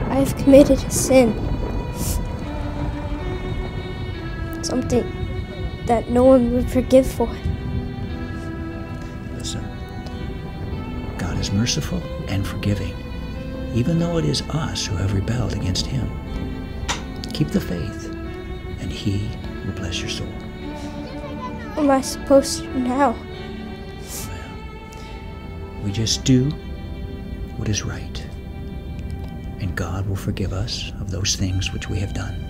I have committed a sin. Something that no one would forgive for. Listen, God is merciful and forgiving, even though it is us who have rebelled against Him. Keep the faith, and He will bless your soul. What am I supposed to do now? We just do what is right, and God will forgive us of those things which we have done.